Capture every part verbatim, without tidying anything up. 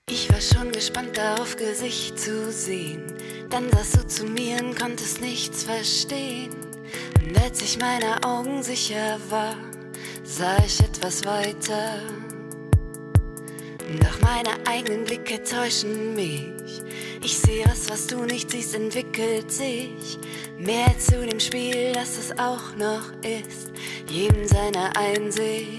Ich war schon gespannt darauf, Gesicht zu sehen. Dann sahst du zu mir und konntest nichts verstehen. Und als ich meiner Augen sicher war, sah ich etwas weiter. Doch meine eigenen Blicke täuschen mich. Ich sehe was, was du nicht siehst, entwickelt sich. Mehr zu dem Spiel, das es auch noch ist, jedem seine Einsicht.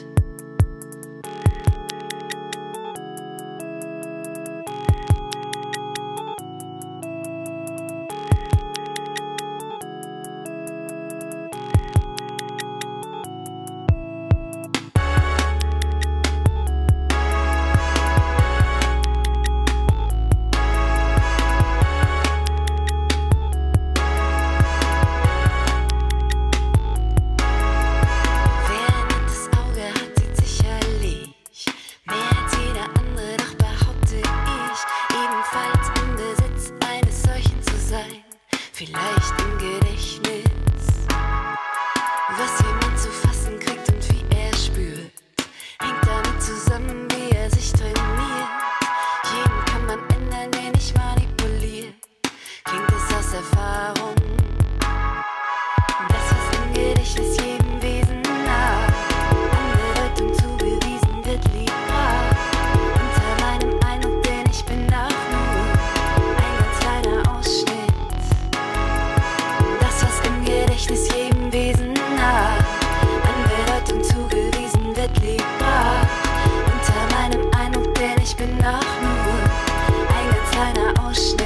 Vielleicht im Gedächtnis, was jemand zu fassen kriegt und wie er spürt, hängt damit zusammen, wie er sich trainiert. Jeden kann man ändern, der nicht manipuliert, klingt es aus Erfahrung. Das, was im Gedächtnis jedem Wesen nah an Bedeutung zugewiesen wird, liegt brach. Unter meinem Eindruck, denn ich bin auch nur ein ganz kleiner Ausschnitt. Gedächtnis jedem Wesen nah, an Bedeutung zugewiesen wird, liegt brach. Unter meinem Eindruck, denn ich bin auch nur ein ganz kleiner Ausschnitt.